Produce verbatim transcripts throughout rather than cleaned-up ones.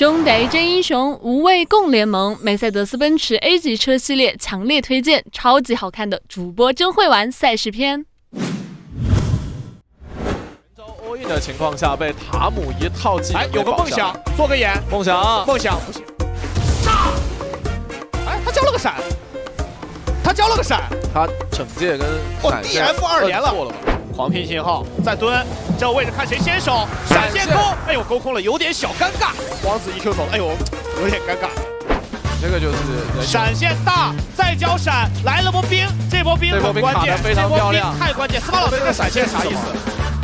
兄弟真英雄，无畏共联盟。梅赛德斯奔驰 A 级车系列强烈推荐，超级好看的主播真会玩赛事片。 招 all in 的情况下，被塔姆一套技能， 哎，有个梦想，做个眼， 梦想， 梦想不行，炸！哎，他交了个闪，他交了个闪， 他惩戒跟闪现 D F 二连了， 错了吧？ 狂拼信号，再蹲，这个位置看谁先手，闪现勾，哎呦勾空了，有点小尴尬。王子 E Q 走了，哎呦，有点尴尬。 这个就是闪现大，再交闪，来了波冰，这波冰很关键， 非常漂亮， 太关键。斯巴老师这个闪现啥意思？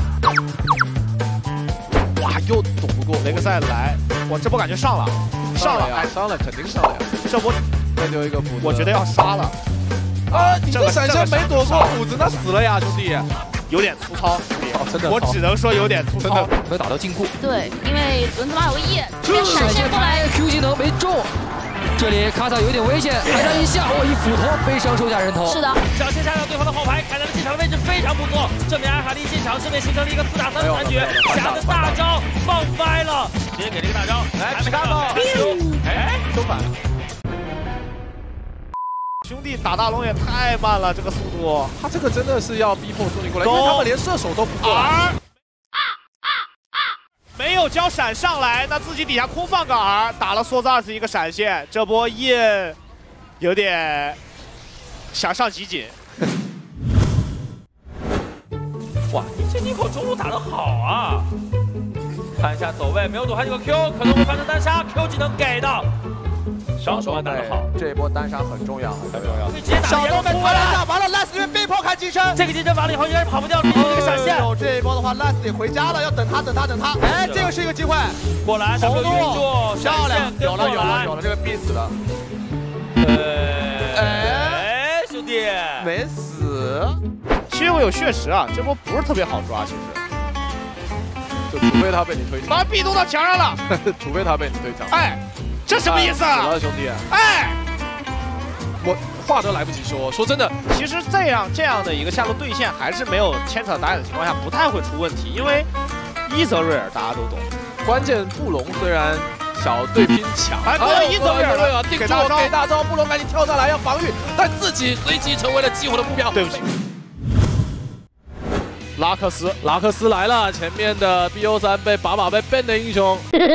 哇，又躲不过雷克赛来，我这波感觉上了，上了， 哎，上了，肯定上了呀。 这波再丢一个斧子， 我觉得要杀了。 啊，你这闪现没躲过斧子，那死了呀，兄弟。 有点粗糙， 哦、真的， 我只能说有点粗糙， 没打到禁锢。 对，因为轮子马有个 E， 这闪现过来 ，Q 技能没中，这里卡萨有点危险，海上一下，我一斧头，悲伤收下人头。 是的， 小切杀掉对方的后排，凯南的进场的位置非常不错，正面艾哈利进场，这边形成了一个四打三的残局，侠的大招放歪了，直接给这个大招，来皮卡吧，哎， 都反了。 兄弟打大龙也太慢了，这个速度， 他这个真的是要逼迫兄弟过来，因为他们连射手都不过来。 没有交闪上来，那自己底下空放个 R， 打了梭子二十一个闪现，这波印有点想上集锦。 哇，你这妮可中路打得好啊！看一下走位，没有躲开这个 Q， 可能会发生单杀 ，Q 技能给到。小手打得好， 这一波单杀很重要，很重要。 小豆被拖了下，完了 Leslie 被迫开机身， 这个机身完了以后应该是跑不掉，毕竟这个闪现。 这一波的话 Leslie 回家了，要等他，等他，等他。哎，这个是一个机会。 果然，红度漂亮， 有了，有了，有了，这个必死的。 哎，兄弟， 没死。其实我有血石啊，这波不是特别好抓，其实。 就除非他被你推墙， 把壁咚到墙上了。 除非他被你推墙。 哎。这什么意思啊？ 死了，兄弟！ 哎， 我话都来不及说。说真的， 其实这样这样的一个下路对线，还是没有牵扯打野的情况下，不太会出问题。因为伊泽瑞尔大家都懂， 关键布隆虽然小对拼强， 哎，不要伊泽瑞尔了， 定住我给大招，布隆赶紧跳上来要防御，但自己随即成为了激活的目标。 对不起。拉克斯， 拉克斯来了，前面的 B O 三被把把被 ban 的英雄。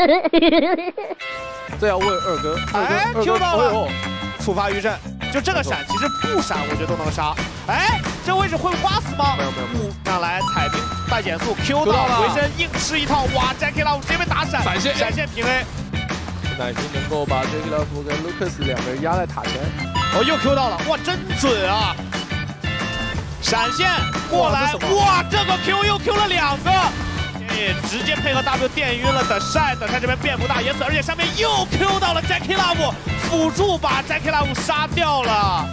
这要问二哥， 哎 ，Q 到了，触发余震，就这个闪，其实不闪我觉得都能杀。哎，这位置会刮死吗？ 没有没有， 不，上来踩兵带减速 ，Q 到了，回身硬吃一套，哇 ，Jackie Love 直接被打闪， 闪现闪现平 A， 那已经能够把 Jackie Love 跟 Lucas 两个人压在塔前。 哦，又 Q 到了，哇，真准啊！闪现过来，哇，这个 Q 又 Q 了两个。直接配合 W 电晕了，等晒等晒这边变不大也死，而且上面又 Q 到了 Jackie Love， 辅助把 Jackie Love 杀掉了。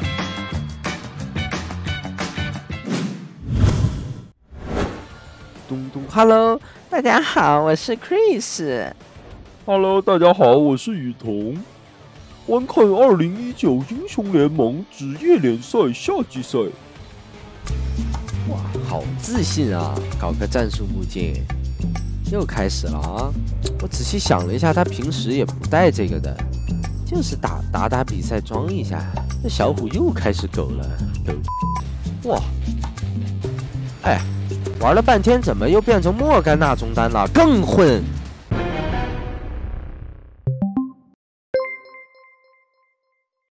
咚咚 ，Hello， 大家好，我是 Chris。 Hello， 大家好，我是雨桐。观看二零一九英雄联盟职业联赛夏季赛。 哇，好自信啊！搞个战术木镜。又开始了啊！我仔细想了一下，他平时也不带这个的，就是打打打比赛装一下。这小虎又开始狗了，狗！哇！哎，玩了半天，怎么又变成莫甘娜中单了？更混！